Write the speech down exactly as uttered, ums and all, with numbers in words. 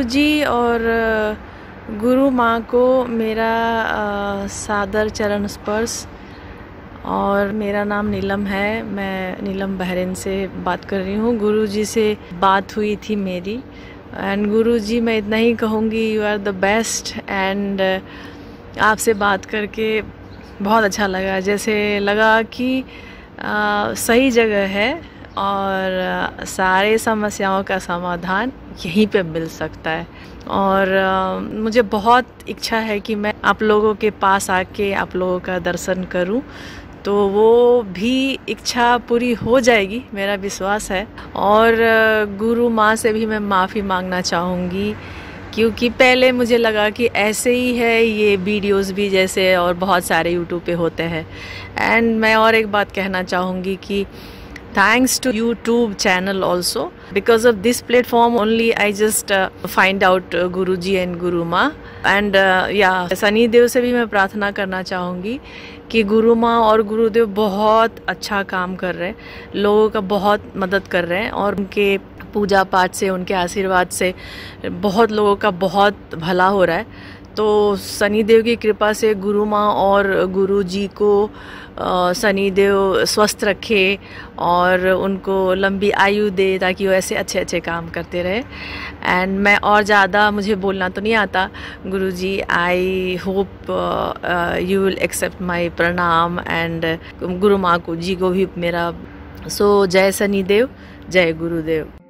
गुरुजी और गुरु माँ को मेरा सादर चरण स्पर्श। और मेरा नाम नीलम है, मैं नीलम बहरीन से बात कर रही हूँ। गुरुजी से बात हुई थी मेरी, एंड गुरुजी मैं इतना ही कहूँगी, you are the best. And आपसे बात करके बहुत अच्छा लगा, जैसे लगा कि आ, सही जगह है और आ, सारे समस्याओं का समाधान यहीं पे मिल सकता है। और आ, मुझे बहुत इच्छा है कि मैं आप लोगों के पास आके आप लोगों का दर्शन करूं, तो वो भी इच्छा पूरी हो जाएगी, मेरा विश्वास है। और गुरु माँ से भी मैं माफ़ी मांगना चाहूँगी, क्योंकि पहले मुझे लगा कि ऐसे ही है ये वीडियोस भी, जैसे और बहुत सारे यूट्यूब पे होते हैं। एंड मैं और एक बात कहना चाहूँगी कि thanks to YouTube channel also, because of this platform only I just uh, find out uh, Guruji and Guru माँ। and uh, yeah, सनी देव से भी मैं प्रार्थना करना चाहूँगी कि गुरु माँ और गुरुदेव बहुत अच्छा काम कर रहे हैं, लोगों का बहुत मदद कर रहे हैं, और उनके पूजा पाठ से, उनके आशीर्वाद से बहुत लोगों का बहुत भला हो रहा है। तो सनी देव की कृपा से गुरु माँ और गुरु जी को सनी देव स्वस्थ रखे और उनको लंबी आयु दे, ताकि वो ऐसे अच्छे अच्छे काम करते रहे। एंड मैं और ज़्यादा, मुझे बोलना तो नहीं आता। Guru ji, I hope you will accept my pranam, and गुरु माँ को जी को भी मेरा। सो जय सनी देव, जय गुरुदेव।